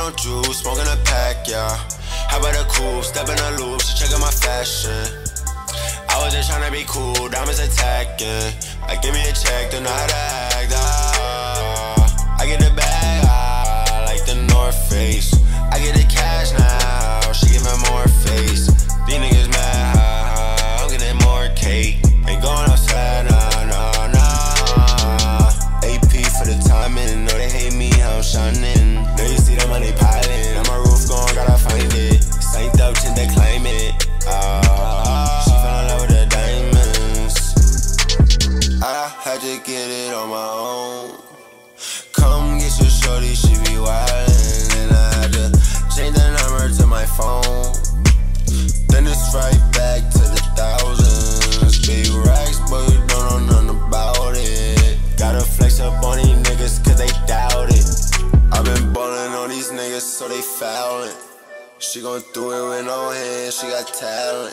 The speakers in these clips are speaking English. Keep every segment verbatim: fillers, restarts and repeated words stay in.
on juice, smoking a pack, yeah. How about a coupe, step in a loop, she checking my fashion. I was just tryna be cool, diamonds attacking. Like, give me a check, don't know how to act, ah. I get the bag, ah, like the North Face. I get the cash now, she give me more face. These niggas mad, ah, I'm getting more cake. Ain't going outside, nah, nah, nah. A P for the timing, know they hate me, how I'm shining. Know you see the money piling, on my roof gone, gotta find it. Saint up, chin, they claim it, ah. She fell in love with the diamonds. I had to get it on my own. Come get your shorty, she be wildin'. And I had to change the number to my phone. Then it's right back to the thousands. Big racks, but you don't know nothing about it. Gotta flex up on these niggas cause they doubt it. I been ballin' on these niggas so they foulin'. She gon' do it with no hands, she got talent.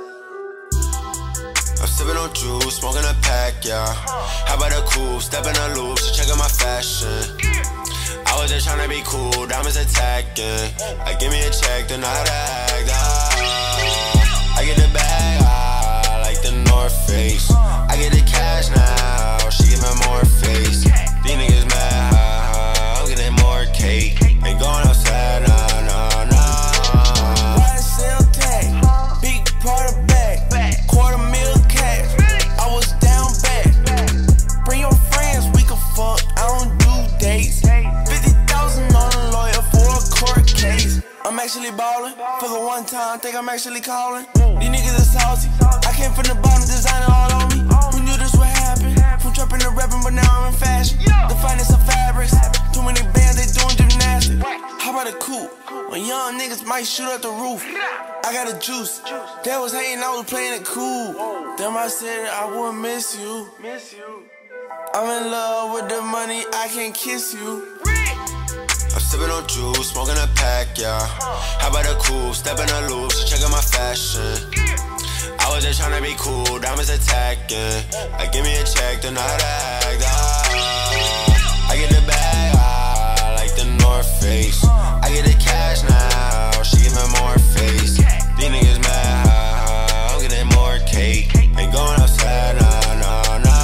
I'm sippin' on juice, smoking a pack, yeah. How about a coupe, step in a loop, she checking my fashion. I was just tryna be cool, diamonds attacking. Like, give me a check, don't know how to act, ah. I get the bag, ah, like the North Face. I get the cash now, she give me more face. These niggas mad, ah, I'm getting more cake. Ain't going outside, nah, nah, nah. Y S L tag, big part of bag, quarter mil cash. I was down bad. Bring your friends, we can fuck, I don't do dates. fifty thousand on a lawyer for a court case. I'm actually ballin', fuck a one time, think I'm actually callin'. These niggas are salty, I came from the bottom, designer all on me. Who knew this would happen? From trapping to rapping, but now I'm in fashion. The finest of fabrics, too many bands, they doing gymnastics. How about a coupe? When young niggas might shoot up the roof. I got a juice, they was hating, I was playing it cool. Them I said I would miss you. I'm in love with the money, I can't kiss you. I'm sippin' on juice, smoking a pack, yeah. How about a coupe, step in a loop, she checking my fashion. I was just tryna be cool, diamonds attacking. Like, give me a check, don't know how to act, ah. I get the bag, ah, like the North Face. I get the cash now, she give me more face. These niggas mad, ah, I'm getting more cake. Ain't going outside, nah, nah, nah.